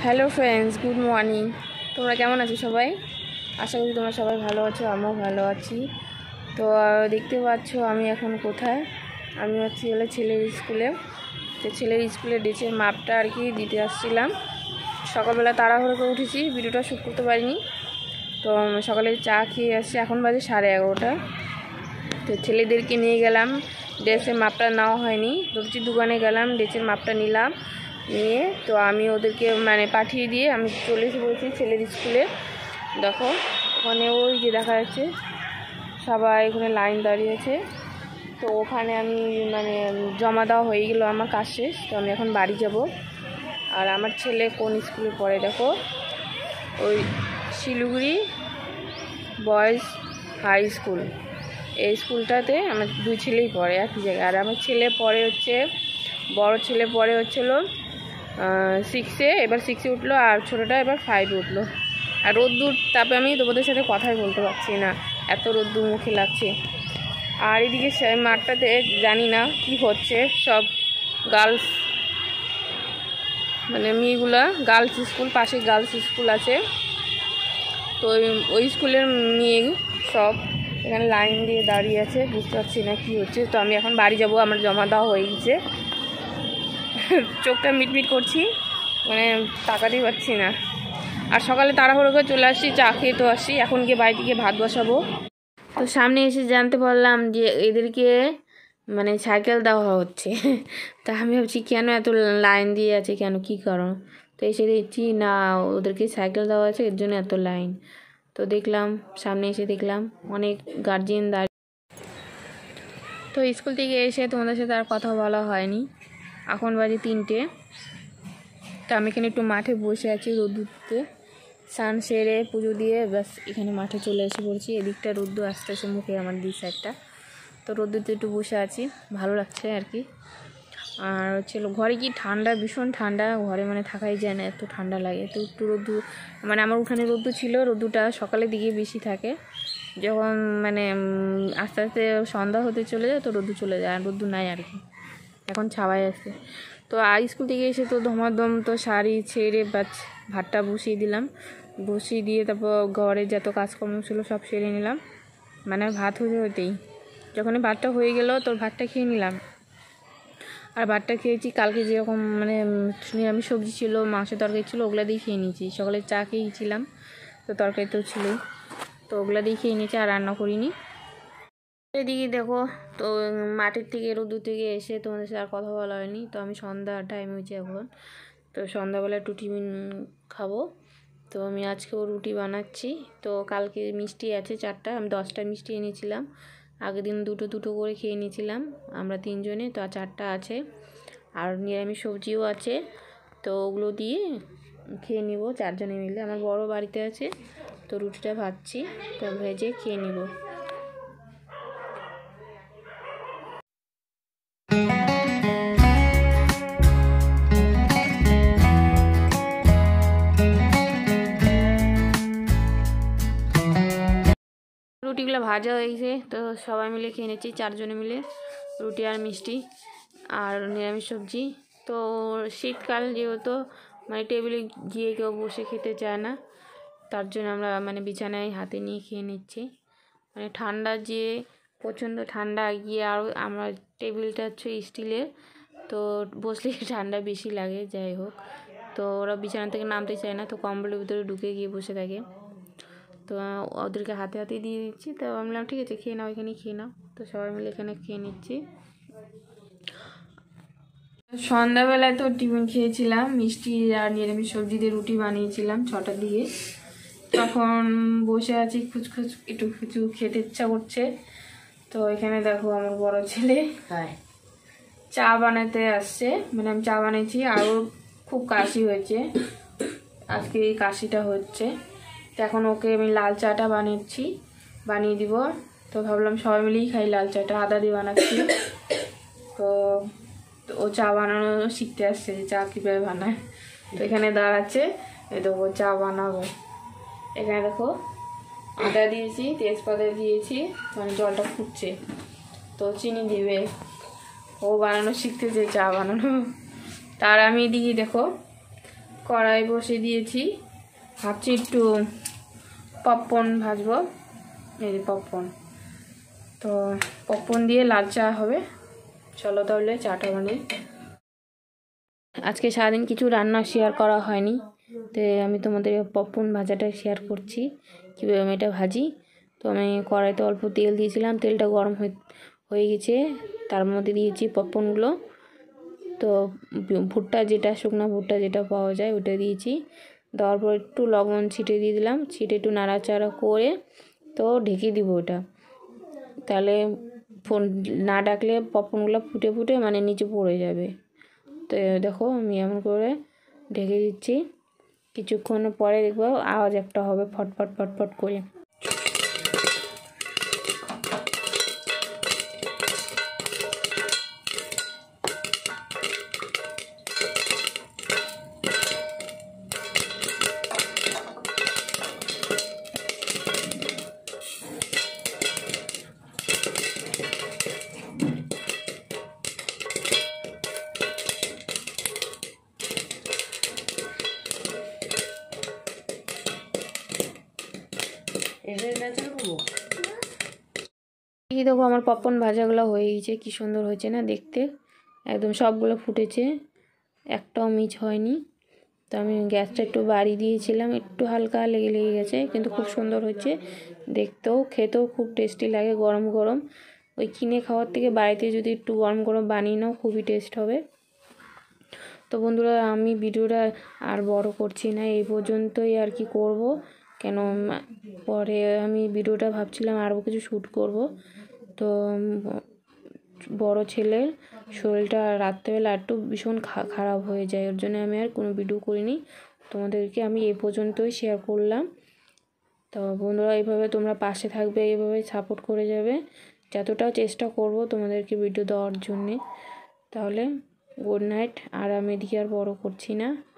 Hello friends, good morning. তোমরা কেমন আছো সবাই? আশা করি তোমরা সবাই ভালো আছো, আমিও ভালো আছি। তো দেখতে পাচ্ছ আমি এখন কোথায়, আমি হলো ছেলের স্কুলে। তো ছেলের স্কুলে ড্রেসের মাপটা আর কি দিতে আসছিলাম। সকালবেলা তাড়াহুড়ো করে উঠেছি, ভিডিওটা শ্যুট করতে পারিনি। তো সকালে চা খেয়ে আসছি, এখন বাজে 11:30। তো ছেলেদেরকে নিয়ে গেলাম, ড্রেসের মাপটা নেওয়া হয়নি, দর্জির দোকানে গেলাম, ড্রেসের মাপটা নিলাম। নিয়ে তো আমি ওদেরকে পাঠিয়ে দিয়ে আমি চলে এসে পড়েছি ছেলের স্কুলে। দেখো ওখানে ওই যে দেখা যাচ্ছে সবাই ওখানে লাইন দাঁড়িয়েছে। তো ওখানে আমি জমা দেওয়া হয়ে গেলো, আমার কাজ শেষ। তো আমি এখন বাড়ি যাব। আর আমার ছেলে কোন স্কুলে পড়ে দেখো, ওই শিলিগুড়ি বয়েজ হাই স্কুল, এই স্কুলটাতে আমার দুই ছেলেই পড়ে একই জায়গায়। আর আমার ছেলে পড়ে হচ্ছে, বড় ছেলে পড়ে হচ্ছিলো 6-এ, এবার 6-এ উঠলো, আর ছোটোটা এবার 5-এ উঠলো। আর রোদ্দুর তাপে আমি তোমাদের সাথে কথাই বলতে পারছি না, এত রোদ্দুর মুখে লাগছে। আর এদিকে মাঠটাতে জানি না কি হচ্ছে, সব গার্লস মেয়েগুলা, গার্লস স্কুল, পাশে গার্লস স্কুল আছে। তো ওই স্কুলের মেয়ে সব এখানে লাইন দিয়ে দাঁড়িয়ে আছে, বুঝতে পারছি না কী হচ্ছে। তো আমি এখন বাড়ি যাব, আমার জমা দেওয়া হয়ে গেছে। চোখটা মিটমিট করছি, তাকাতেই পারছি না। আর সকালে তাড়াহুড়ো করে চলে আসছি, চা খেয়ে তো আসছি, এখন গিয়ে বাড়িতে গিয়ে ভাত বসাবো। তো সামনে এসে জানতে পারলাম যে এদেরকে সাইকেল দেওয়া হচ্ছে। তা আমি ভাবছি কেন এত লাইন দিয়ে আছে, কেন কী কারণ। তো এসে দেখছি না, ওদেরকে সাইকেল দেওয়া আছে, এর জন্য এত লাইন। তো দেখলাম, সামনে এসে দেখলাম অনেক গার্জিয়ান দাঁড়িয়ে। তো স্কুল থেকে এসে তোমাদের সাথে আর কথা বলা হয়নি, এখন বাজে 3টে। তো আমি এখানে একটু মাঠে বসে আছি রোদ্দুরতে, স্নান সেরে পুজো দিয়ে ব্যাস এখানে মাঠে চলে এসে পড়ছি। এদিকটা রোদ্দুর আসতেছে মুখে, আমার দুই সাইডটা। তো রোদ্দুরতে একটু বসে আছি, ভালো লাগছে আর কি। আর ঘরে কি ঠান্ডা, ভীষণ ঠান্ডা, ঘরে থাকাই যায় না, এত ঠান্ডা লাগে। তো একটু রোদ্দুর আমার উঠানে রোদ্দুর ছিল, রোদ্দুরটা সকালের দিকে বেশি থাকে, যখন আস্তে আস্তে সন্ধ্যা হতে চলে যায় তো রোদ্দুর চলে যায়, আর রোদ্দুর নাই আর কি, এখন ছাওয়াই আছে। তো স্কুল থেকে এসে তো ধমাধম তো শাড়ি ছেড়ে ভাতটা বসিয়ে দিলাম, বসিয়ে দিয়ে তারপর ঘরে যত কাজকর্ম ছিল সব সেরে নিলাম। ভাত হতেই যখন ভাতটা হয়ে গেল তো ভাতটা খেয়ে নিলাম। আর ভাতটা খেয়েছি কালকে যেরকম নিরামিষ সবজি ছিল, মাংসের তরকারি ছিল, ওগুলা দিয়ে খেয়ে নিয়েছি। সকালে চা খেয়েছিলাম, তো তরকারি তো ছিলই, তো ওগুলা দিয়ে খেয়ে নিয়েছি, আর রান্না করিনি। এদিকে দেখো, তো মাঠের থেকে রোদ্দুর থেকে এসে তোমাদের সাথে আর কথা বলা হয়নি। তো আমি সন্ধ্যা টাইম হয়েছে এখন, তো সন্ধ্যাবেলা টিফিন খাবো। তো আমি আজকেও রুটি বানাচ্ছি। তো কালকে মিষ্টি আছে 4টা, আমি 10টা মিষ্টি এনেছিলাম, আগের দিন দুটো করে খেয়ে নিয়েছিলাম আমরা 3জনে। তো 4টা আছে, আর নিরামিষ সবজিও আছে, তো ওগুলো দিয়ে খেয়ে নিব 4জনে মিলে। আমার বড় বাড়িতে আছে, তো রুটিটা ভাজছি, তো ভেজে খেয়ে নিব। রুটিগুলো ভাজা হয়ে গেছে, তো সবাই মিলে খেয়ে নিচ্ছি 4জনে মিলে, রুটি আর মিষ্টি আর নিরামিষ সবজি। তো শীতকাল যেহেতু টেবিলে গিয়ে কেউ বসে খেতে চায় না, তার জন্য আমরা বিছানায় হাতে নিয়ে খেয়ে নিচ্ছি। ঠান্ডা যে প্রচণ্ড ঠান্ডা গিয়ে, আর আমরা টেবিলটা হচ্ছে স্টিলের, তো বসলে ঠান্ডা বেশি লাগে। যাই হোক, তো ওরা বিছানা থেকে নামতে চায় না, তো কম্বলের ভিতরে ঢুকে গিয়ে বসে থাকে। তো ওদেরকে হাতে হাতে দিয়ে দিচ্ছি। তো আমি বললাম ঠিক আছে খেয়ে নাও, এখানেই খেয়ে নাও। তো সবাই মিলে এখানে খেয়ে নিচ্ছি। সন্ধ্যাবেলায় তো টিফিন খেয়েছিলাম, মিষ্টি আর নিরামিষ সবজি দিয়ে রুটি বানিয়েছিলাম 6টার দিকে। তখন বসে আছি, খুচখুচ একটু কিছু খেতে ইচ্ছা করছে। তো এখানে দেখো আমার বড় ছেলে চা বানাতে আসছে, আমি চা বানিয়েছি, আরও খুব কাশি হয়েছে, আজকে এই কাশিটা হচ্ছে। তো এখন ওকে আমি লাল চাটা বানিয়ে দিব। তো ভাবলাম সবাই মিলেই খাই লাল চাটা, আদা দিয়ে বানাচ্ছি। তো ও চা বানানো শিখতে আসছে, যে চা কীভাবে বানায়। তো এখানে দাঁড়াচ্ছে, এই দেখো চা বানাবো। এখানে দেখো আদা দিয়েছি, তেজপাতা দিয়েছি, জলটা ফুটছে, তো চিনি দিবে। ও বানানো শিখতেছে চা বানানো। তার আমি এদিকে দেখো কড়াই বসে দিয়েছি, ভাবছি একটু পপকর্ন ভাজবো। এই যে পপকর্ন, তো পপকর্ন দিয়ে লাল চা হবে। চলো তাহলে চাটা বানাই। আজকে সারাদিন কিছু রান্না শেয়ার করা হয়নি, তো আমি তোমাদের পপকর্ন ভাজাটা শেয়ার করছি কীভাবে আমি এটা ভাজি। তো আমি কড়াইতে অল্প তেল দিয়েছিলাম, তেলটা গরম হয়ে গেছে, তার মধ্যে দিয়েছি পপকর্নগুলো। তো ভুট্টা যেটা, শুকনো ভুট্টা যেটা পাওয়া যায় ওটা দিয়েছি। দেওয়ার পর একটু লবণ ছিটিয়ে দিয়ে দিলাম, ছিটে একটু নাড়াচাড়া করে তো ঢেকে দিব ওটা। তাহলে ফোন না ডাকলে পপকর্নগুলো ফুটে ফুটে মানে নিচে পড়ে যাবে। তো দেখো আমি এমন করে ঢেকে দিচ্ছি, কিছুক্ষণ পরে দেখবো আওয়াজ একটা হবে ফটফট ফটফট করে। এই দেখো আমার পপকর্ন ভাজাগুলো হয়ে গেছে, কি সুন্দর হয়েছে না দেখতে, একদম সবগুলো ফুটেছে, একটাও মিস হয়নি। তো আমি গ্যাসটা একটু বাড়িয়ে দিয়েছিলাম, একটু হালকা লেগে গেছে, কিন্তু খুব সুন্দর হচ্ছে দেখতেও, খেতেও খুব টেস্টি লাগে গরম গরম। ওই কিনে খাওয়ার থেকে বাড়িতে যদি একটু গরম গরম বানিয়ে নাও খুবই টেস্ট হবে। তো বন্ধুরা আমি ভিডিওটা আর বড় করছি না, এই পর্যন্তই আর কি করব, কেন পরে আমি ভিডিওটা ভাবছিলাম আরও কিছু শ্যুট করব। তো বড় ছেলের শরীরটা রাত্রেবেলা একটু ভীষণ খারাপ হয়ে যায়, ওর জন্য আমি আর কোনো ভিডিও করিনি, তোমাদেরকে আমি এই পর্যন্তই শেয়ার করলাম। তো বন্ধুরা এইভাবে তোমরা পাশে থাকবে, এইভাবে সাপোর্ট করে যাবে, যতটা চেষ্টা করব তোমাদেরকে ভিডিও দেওয়ার জন্যে। তাহলে গুড নাইট, আর আমি এদিকে আর বড় করছি না।